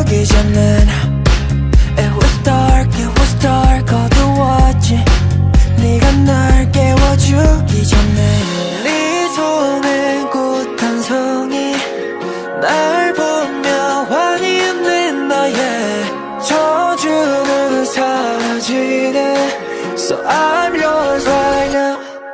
오기 전엔 It was dark 어두웠지. 네가 날 깨워주기 전에 네 손에 꽃 한 송이 날 보며 환히 웃는 너의 저주는 사라지네. So I'm yours right now.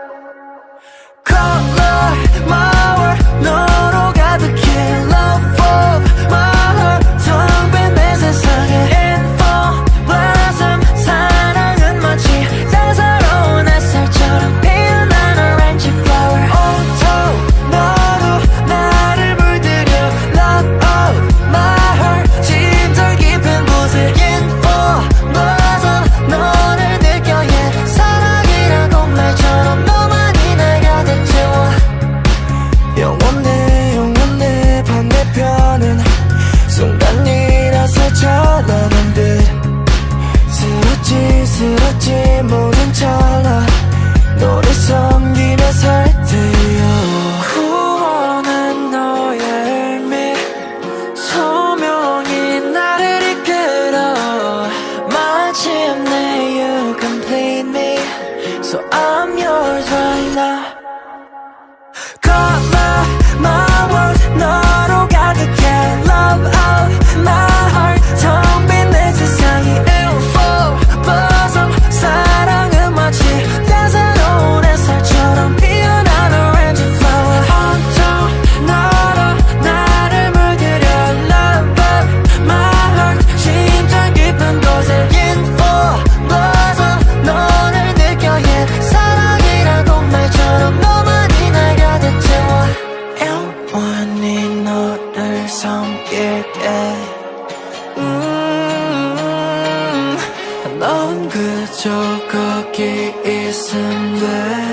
Color my world 너로 가득해. Love of my heart 텅 빈 내 세상에 info blossom 사랑은 마치 따사로운 햇살처럼 피어난 orange flower. 온통 너로 나를 물들여. Love of my heart 심장 깊은 곳에 info blossom 너를 느껴. Yeah 사랑이라고 말처럼 너만이 날 가득 채워. 영원해 반대편은 순간이라서 찬란한 빛. 스럽지 모든 찰나 너를 섬기며 살 테여. 구원한 너의 의미 소명이 나를 이끌어. 마침내 you complete me. So I'm yours right now. Color my world 너로 가득해. Love of my heart 텅 빈 내 세상이 info blossom 사랑은 마치 따사로운 햇살처럼 피어난 orange flower. 온통 너로 나를 물들여. Love of my heart 심장 깊은 곳에 info blossom 너를 느껴. Yeah 사랑이라고 말처럼 너만이 날 가득 채워. 영원히 너를 섬길게. 넌 그저 거기 있으면 돼.